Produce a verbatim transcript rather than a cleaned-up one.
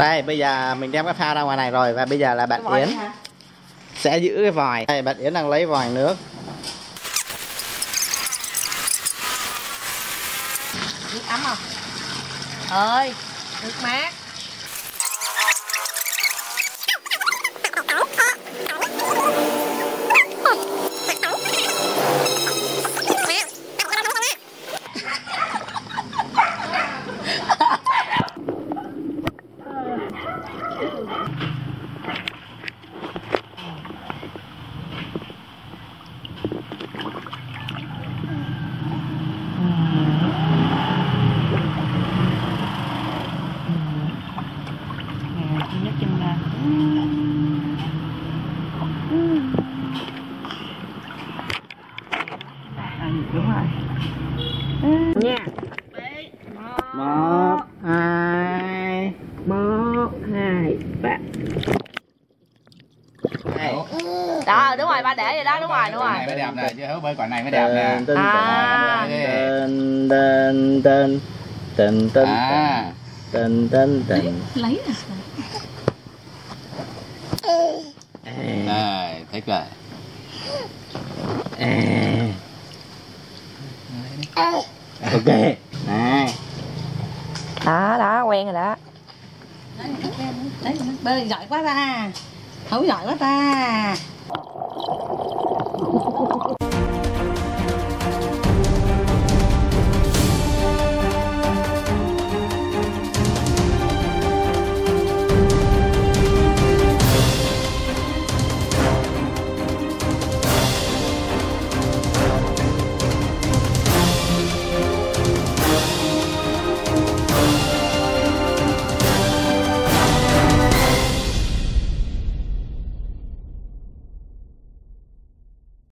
Đây bây giờ mình đem cái phao ra ngoài này rồi, và bây giờ là bạn Yến sẽ giữ cái vòi. Đây bạn Yến đang lấy vòi nước. Nước ấm không? Ơi, nước mát. Nhấc chân ra. À, đúng rồi. Nha. Một, hai, Một, hai, ba. đây. Đó, đúng rồi, ba để vậy đó, đúng rồi, đúng rồi. Này mới đẹp nè, chứ hấu bơi quả này mới đẹp nè. Tên À. tên tên tên tên tên À. tên tên tên. Lấy nè. Này, thích rồi. Ok. Này. Đó, đó, quen rồi đó. Đấy, bơi giỏi quá ta. Hấu giỏi quá ta.